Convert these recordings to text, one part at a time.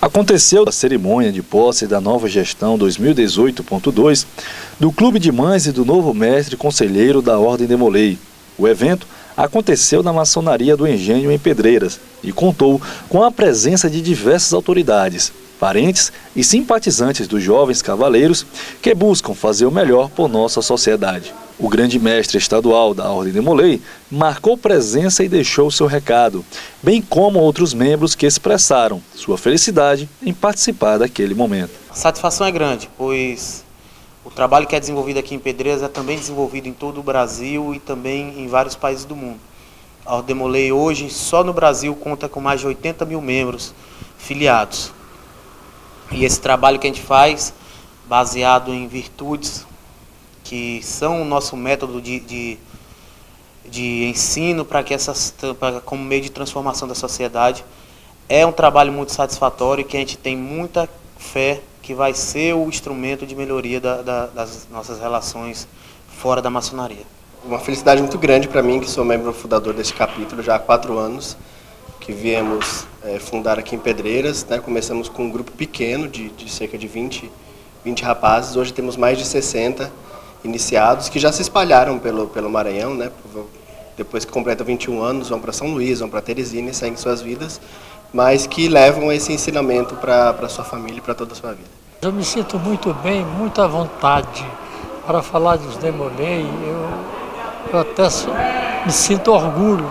Aconteceu a cerimônia de posse da nova gestão 2018.2 do Clube de Mães e do novo mestre conselheiro da Ordem de Molay. O evento aconteceu na maçonaria do Engenho em Pedreiras e contou com a presença de diversas autoridades, parentes e simpatizantes dos jovens cavaleiros que buscam fazer o melhor por nossa sociedade. O grande mestre estadual da Ordem de Molay marcou presença e deixou seu recado, bem como outros membros que expressaram sua felicidade em participar daquele momento. A satisfação é grande, pois o trabalho que é desenvolvido aqui em Pedreiras é também desenvolvido em todo o Brasil e também em vários países do mundo. A Ordem de Molay hoje, só no Brasil, conta com mais de 80 mil membros filiados. E esse trabalho que a gente faz, baseado em virtudes que são o nosso método de ensino como meio de transformação da sociedade, é um trabalho muito satisfatório e que a gente tem muita fé que vai ser o instrumento de melhoria das nossas relações fora da maçonaria. Uma felicidade muito grande para mim, que sou membro fundador deste capítulo já há 4 anos, que viemos fundar aqui em Pedreiras, né? Começamos com um grupo pequeno de cerca de 20 rapazes, hoje temos mais de 60 iniciados, que já se espalharam pelo Maranhão, né? Depois que completam 21 anos, vão para São Luís, vão para Teresina e seguem suas vidas, mas que levam esse ensinamento para sua família e para toda a sua vida. Eu me sinto muito bem, muita vontade para falar dos de Molay. Eu até me sinto orgulho.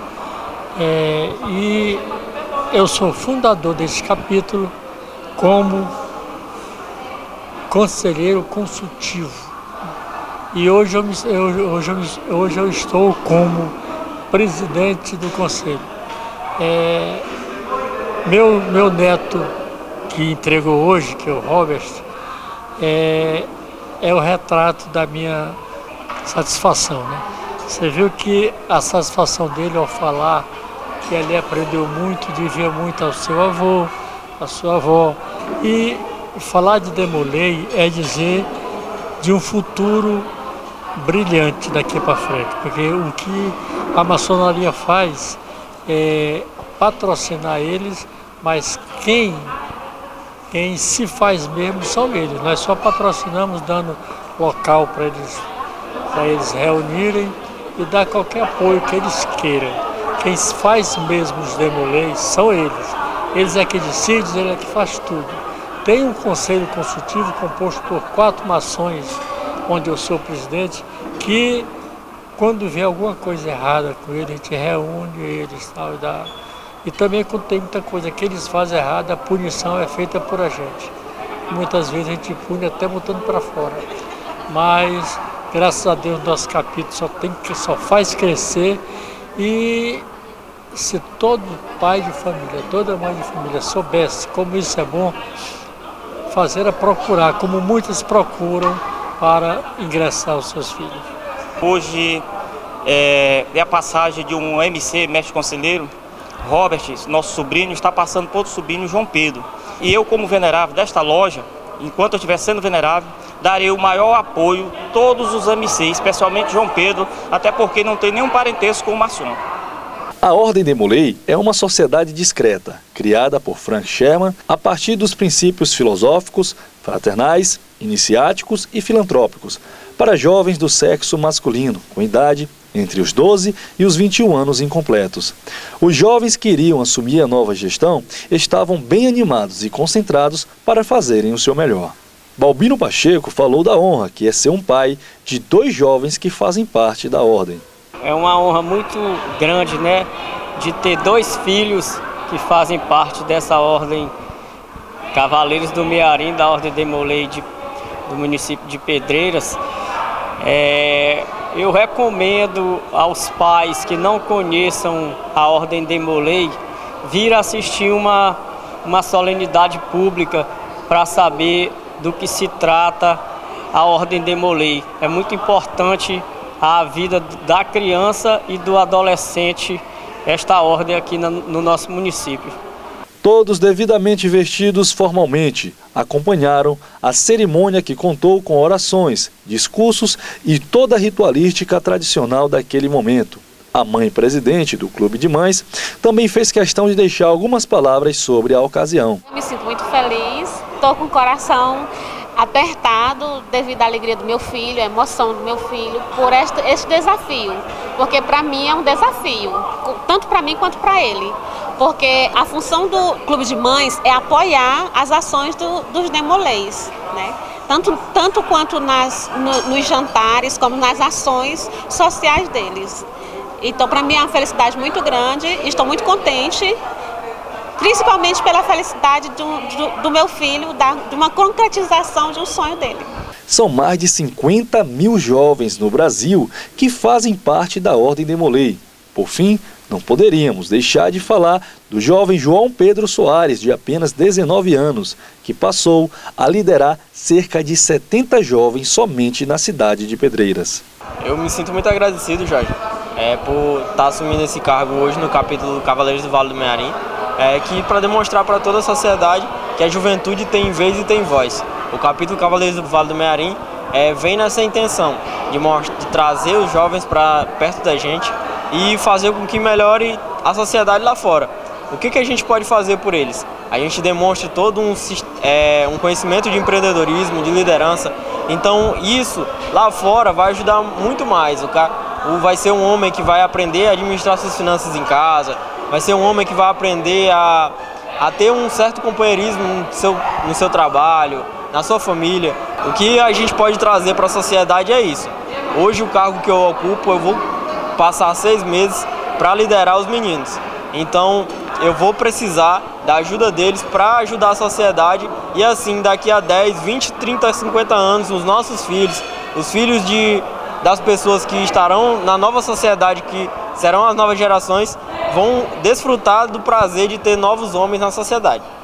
E eu sou fundador desse capítulo como conselheiro consultivo. E hoje eu estou como presidente do conselho. Meu neto, que entregou hoje, que é o Robert, é o retrato da minha satisfação, né? Você viu que a satisfação dele ao falar que ele aprendeu muito, devia muito ao seu avô, à sua avó. E falar de Molay é dizer de um futuro brilhante daqui para frente, porque o que a maçonaria faz é patrocinar eles, mas quem se faz mesmo são eles. Nós só patrocinamos dando local para eles reunirem e dar qualquer apoio que eles queiram. Quem faz mesmo os de Molay são eles. Eles é que decidem, eles é que faz tudo. Tem um conselho consultivo composto por 4 maçons, onde eu sou presidente, que quando vê alguma coisa errada com ele, a gente reúne eles tal, e também quando tem muita coisa que eles fazem errada, a punição é feita por a gente. Muitas vezes a gente pune até botando para fora. Mas, graças a Deus, nosso capítulo só faz crescer. E se todo pai de família, toda mãe de família soubesse como isso é bom, fazer a procurar, como muitos procuram, para ingressar os seus filhos. Hoje é a passagem de um MC, mestre conselheiro, Robert, nosso sobrinho, está passando por outro sobrinho, João Pedro. E eu, como venerável desta loja, enquanto eu estiver sendo venerável, darei o maior apoio a todos os MCs, especialmente João Pedro, até porque não tem nenhum parentesco com o maçom. A Ordem de Molay é uma sociedade discreta, criada por Frank Sherman a partir dos princípios filosóficos, fraternais, iniciáticos e filantrópicos, para jovens do sexo masculino, com idade entre os 12 e os 21 anos incompletos. Os jovens que iriam assumir a nova gestão estavam bem animados e concentrados para fazerem o seu melhor. Balbino Pacheco falou da honra que é ser um pai de 2 jovens que fazem parte da Ordem. É uma honra muito grande, né, de ter 2 filhos que fazem parte dessa Ordem Cavaleiros do Mearim, da Ordem de Molay do município de Pedreiras. Eu recomendo aos pais que não conheçam a Ordem de Molay vir assistir uma solenidade pública para saber do que se trata a Ordem de Molay. É muito importante a vida da criança e do adolescente, esta ordem aqui no nosso município. Todos devidamente vestidos formalmente, acompanharam a cerimônia que contou com orações, discursos e toda a ritualística tradicional daquele momento. A mãe presidente do Clube de Mães também fez questão de deixar algumas palavras sobre a ocasião. Eu me sinto muito feliz, estou com o coração apertado devido à alegria do meu filho, a emoção do meu filho por este desafio, porque para mim é um desafio, tanto para mim quanto para ele, porque a função do Clube de Mães é apoiar as ações dos Demolês, né? Tanto quanto nos jantares, como nas ações sociais deles. Então, para mim é uma felicidade muito grande, estou muito contente, principalmente pela felicidade do meu filho, de uma concretização de um sonho dele. São mais de 50 mil jovens no Brasil que fazem parte da Ordem Demolei. Por fim, não poderíamos deixar de falar do jovem João Pedro Soares, de apenas 19 anos, que passou a liderar cerca de 70 jovens somente na cidade de Pedreiras. Eu me sinto muito agradecido, Jorge, por estar assumindo esse cargo hoje no capítulo Cavaleiros do Vale do Mearim, para demonstrar para toda a sociedade que a juventude tem vez e tem voz. O capítulo Cavaleiros do Vale do Mearim vem nessa intenção de trazer os jovens para perto da gente e fazer com que melhore a sociedade lá fora. O que a gente pode fazer por eles? A gente demonstra todo um conhecimento de empreendedorismo, de liderança. Então isso lá fora vai ajudar muito mais. Vai ser um homem que vai aprender a administrar suas finanças em casa, vai ser um homem que vai aprender a ter um certo companheirismo no seu trabalho, na sua família. O que a gente pode trazer para a sociedade é isso. Hoje o cargo que eu ocupo, eu vou passar 6 meses para liderar os meninos. Então eu vou precisar da ajuda deles para ajudar a sociedade e assim daqui a 10, 20, 30, 50 anos os nossos filhos, os filhos das pessoas que estarão na nova sociedade, que serão as novas gerações, vão desfrutar do prazer de ter novos homens na sociedade.